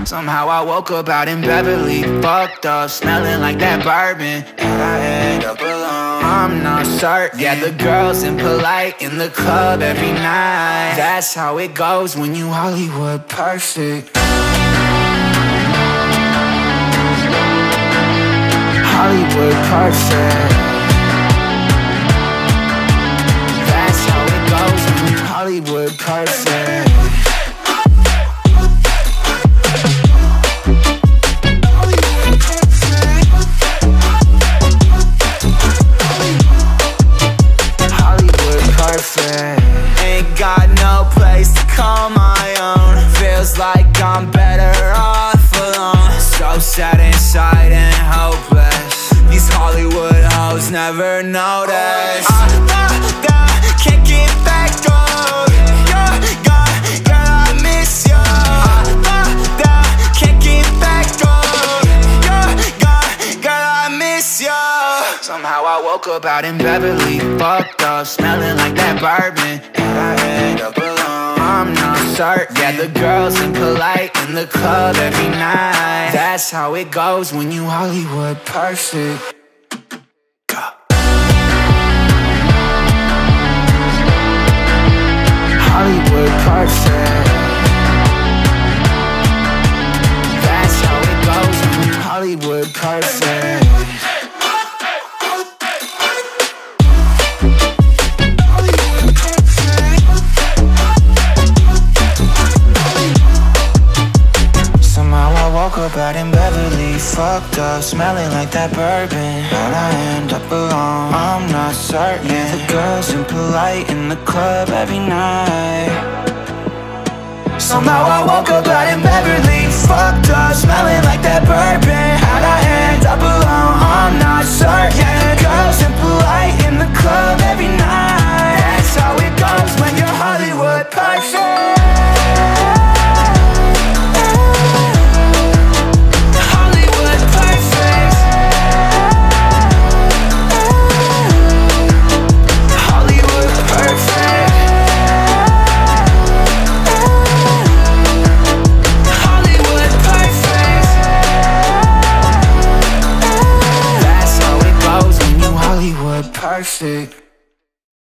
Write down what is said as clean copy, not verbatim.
Somehow I woke up out in Beverly, fucked up, smelling like that bourbon. How'd I end up alone? I'm not certain. Yeah, the girls impolite in the club every night. That's how it goes when you Hollywood perfect. Hollywood perfect. That's how it goes when you Hollywood perfect. Ain't got no place to call my own. Feels like I'm better off alone. So sad inside and hopeless. These Hollywood hoes never notice. Can't get back on. You're gone, girl, I miss you. Can't get back on. You're gone, girl, I miss you. Somehow I woke up out in Beverly, fucked up, smelling like that bourbon. How'd I end up alone? I'm not certain. Yeah, the girls impolite in the club every night. That's how it goes when you Hollywood perfect. Hollywood perfect. That's how it goes when you Hollywood perfect. Woke up out in Beverly, fucked up, smelling like that bourbon. How'd I end up alone? I'm not certain. Yeah, the girls impolite in the club every night. Somehow I woke up out in Beverly, fucked up, smelling like that bourbon. How'd I end up alone? I'm not certain. Yeah, the girls impolite in the club every night. That's how it goes when you're Hollywood perfect. Perfect.